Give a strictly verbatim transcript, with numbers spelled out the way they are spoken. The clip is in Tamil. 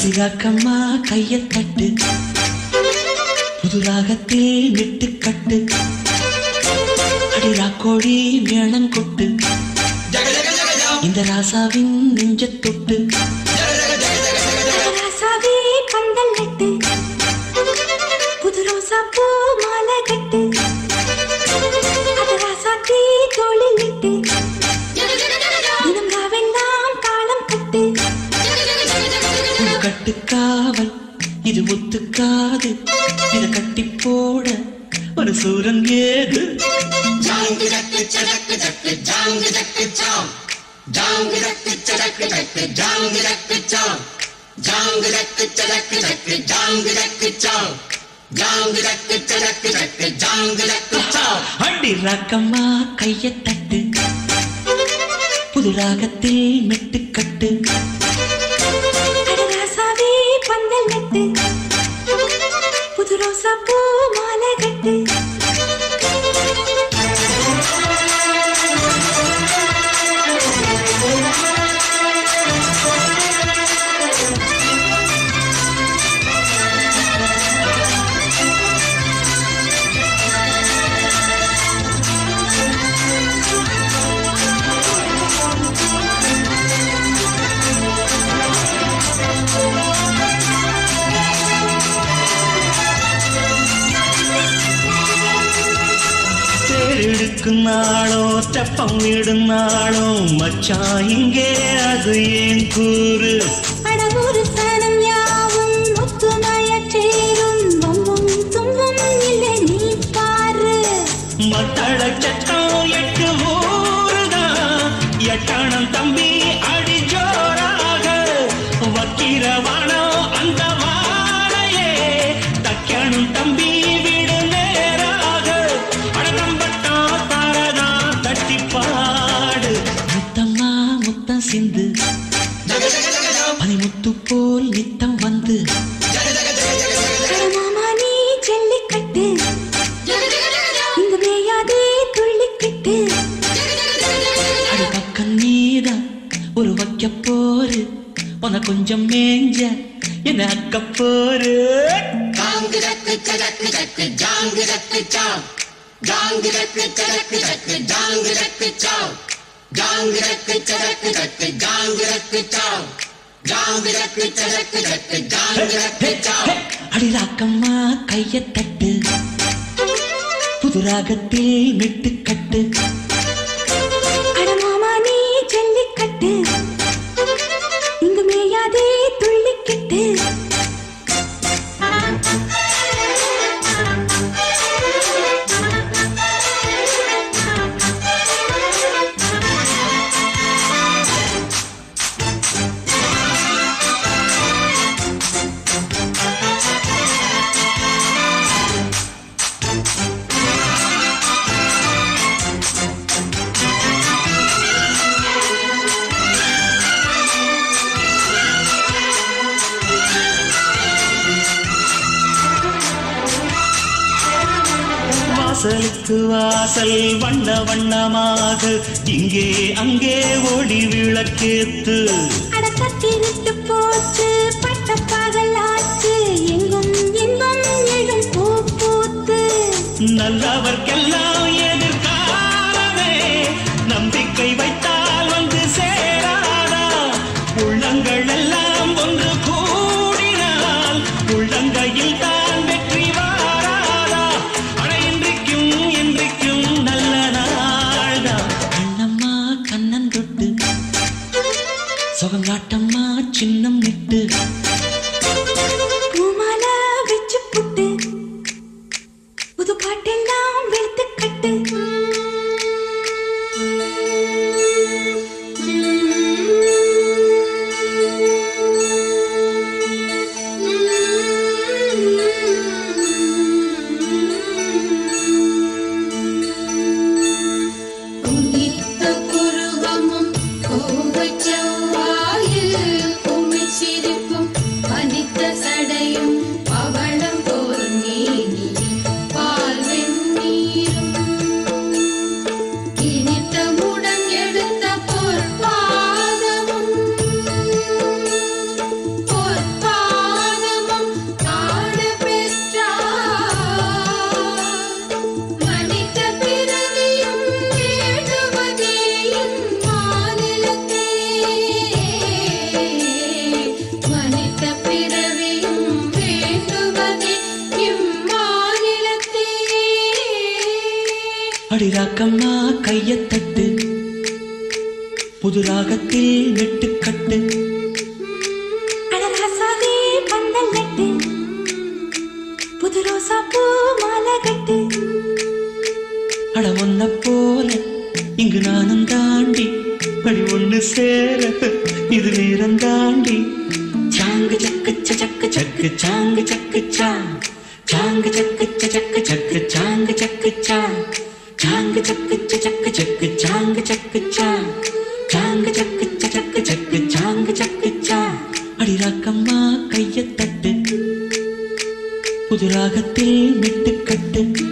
அடிராக்கம்மா கையை தட்டு புது ராகத்தில் விட்டு கட்டு அடிராக்கோடி மேளம் கொட்டு இந்த ராசாவின் நெஞ்ச தொட்டு ராசாவே பந்தல் நட்டு புது ரோசா பூ மாலை கட்டு அத ராசாத்தி தோளில் விட்டு தினம் ராவெல்லாம் தாளம் கட்டு கட்டுக்காவல் இது ஒத்துக்காது இத கட்டி போட ஒரு சூரன் ஏது ஜாங்கு ஜக்கு சடக்கு ஜக்கு ஜாங்கு ஜக்கு சாம் ஜாங்கு ஜக்கு சடக்கு ஜக்கு ஜாங்கு ஜக்கு சாம் ஜாங்கு ஜக்கு சடக்கு ஜக்கு ஜாங்கு ஜக்கு சாம் ஜாங்கு ஜக்கு சடக்கு ஜக்கு ஜாங்கு ஜக்கு சாம் அடி ராக்கம்மா கையை தட்டு புது ராகத்தில் மெட்டு கட்டு ராசாவே பந்தல் நட்டு புது ரோசா பூ மாலை கட்டு நாளோ தெப்பம் விடுநாளோ மச்சான் இங்கே அது ஏன் கூறு அடவூரு சனம் யாவும் முத்துமய சேரும் வம்பும் தும்பும் இல்லை நீ பாரு மத்தள சட்டம் எட்டு ஊருதான் எட்டணம் தம்பி அடி ஜோராக வக்கிரவானோ அந்த வாழையே தக்கணும் தம்பி விடு நேராக அடகம்பட்டம் தாரதா தட்டி பாடு முத்தம்மா முத்தம் சிந்து பனிமுத்து போல் நித்தம் வந்து மாமா நீ ஜல்லிக்கட்டு இங்க மேயாதே துள்ளிக்கிட்டு அடி பக்கம் நீதான் ஒரு வைக்க போரு உன கொஞ்சம் மேஞ்ச என்ன அக்க போரு ஜாங்கு ஜக்கு சடக்கு ஜக்கு ஜாங்கு ஜக்கு சாம் ஜாங்கு ஜக்கு சடக்கு ஜக்கு ஜாங்கு ஜக்கு சாம் ஜாங்கு ஜக்கு சடக்கு ஜக்கு ஜாங்கு ஜக்கு சாம் ஜாங்கு ஜக்கு சடக்கு ஜக்கு ஜாங்கு ஜக்கு சாம் அடி ராக்கம்மா கையை தட்டு புது ராகத்தில் மெட்டு கட்டு அட மாமா நீ ஜல்லிக்கட்டு இங்க மேயாதே துள்ளிக்கிட்டு வாசலுக்கு வாசல் வண்ண வண்ணமாக இங்கே அங்கே ஒளி விளக்கேத்து அடக்கத்திருட்டு போச்சு பட்ட பகலாச்சு எங்கும் இன்பம் எழும் பூ பூத்து நல்லவர்க்கெல்லாம் எதிர்காலமே நம்பிக்கை வைத்தால் வந்து சேராதா உள்ளங்கள் எல்லாம் ஒன்று கூடினால் உள்ளங்கையில் தான் வெற்றி வாராதா அட இன்றைக்கும் இன்றைக்கும் நல்ல நாள்தான் கண்ணம்மா கண்ணன் தொட்டு சுகங்காட்டம்மா சின்னம் விட்டு பூமாலை வச்சு புட்டு புது பாட்டெல்லாம் வெளுத்து கட்டு உதித்த புருவமும் கோவை செவ்வாயில் உமிழ் சிரிப்பும் அடிராக்கம்மா கையத்தட்டு புது ராகத்தில் நெட்டுக்கட்டு அடராசாவே பந்தல் நட்டு புது ரோசா பூ மாலை கட்டு அட ஒன்ன போல இங்கு நானும் தாண்டி படி ஒண்ணு சேர இது நேரம் தாண்டி சாங்கு சக்கு சக்கு சக்கு சாங்கு சக்கு சா சாங்கு சக்கு சக்கு சக்கு சாங்கு சக்கு சா சாங்கு சக்கு சக்கு சக்கு சாங்கு சக்கு சா சாங்கு சக்கு சக்கு சக்கு சாங்கு சக்கு சா அடிராக்கம்மா கையத்தட்டு புது ராகத்தில் மெட்டுக்கட்டு